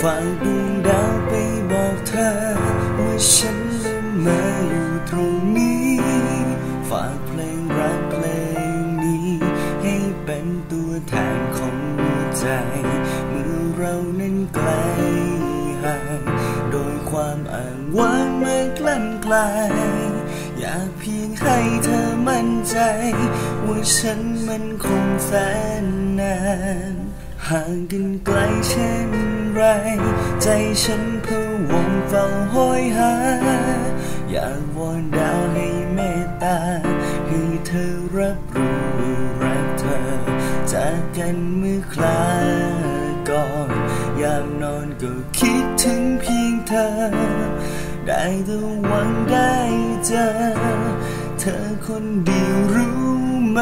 ากดวงดาวไปบอกเธอว่าฉันนั้นมาอยู่ตรงนี้ฝากเพลงรักเพลงนี้ให้เป็นตัวแทนของหัวใจเมื่อเรานั้นไกลห่างโดยความอ้างว้างมากลั่นไกลอยากเพียงให้เธอมั่นใจว่าฉันมันคงแสนนานห่างกันไกลเช่นไรใจฉันพะวงเฝ้าห้อยหาอยากวอนดาวให้เมตตาให้เธอรับรู้รักเธอจากกันเมื่อคลาก่อนยามนอนก็คิดถึงเพียงเธอได้แต่หวังได้เจอเธอคนเดียวรู้ไหม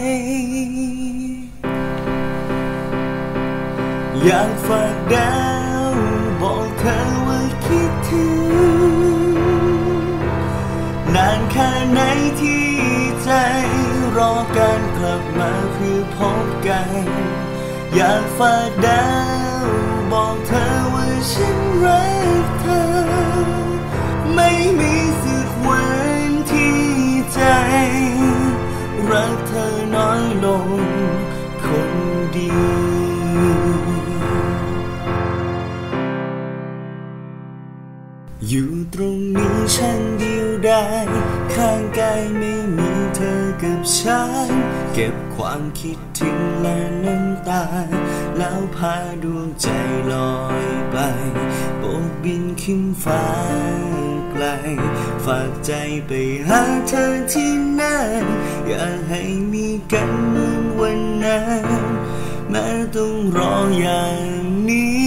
อยากฝากดาวบอกเธอว่าคิดถึงนานแค่ไหนที่ใจรอการกลับมาเพื่อพบกันอยากฝากดาวบอกเธอว่าฉันรักเธอไม่มีสึกวันที่ใจรักเธอน้อยลงคนเดียวอยู่ตรงนี้ฉันเดียวดายข้างกายไม่มีเธอกับฉันเก็บความคิดถึงและน้ำตาแล้วพาดวงใจลอยไปโบกบินขึ้นฟ้าไกลฝากใจไปหาเธอที่นั่นอยากให้มีกันเหมือนวันนั้นแม้ต้องรออย่างนี้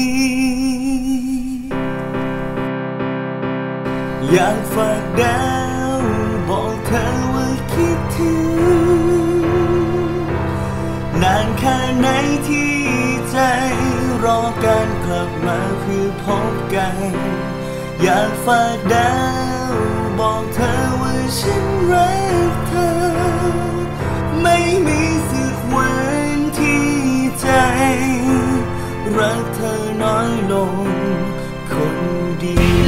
อยากฝากดาวบอกเธอว่าคิดถึงนานแค่ไหนที่ใจรอการกลับมาเพื่อพบกันอยากฝากดาวบอกเธอว่าฉันรักเธอไม่มีสึกวันที่ใจรักเธอน้อยลงคนเดียว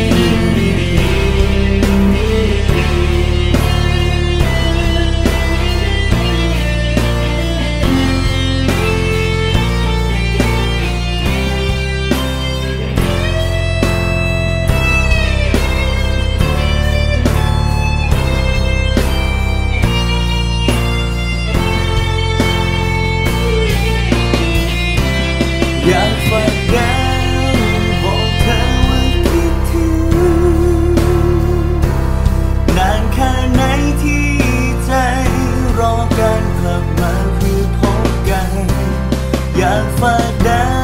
อยากฝากดาวบอกเธอว่าคิดถึงนานแค่ไหนที่ใจรอการกลับมาเพื่อพบกันอยากฝากดาว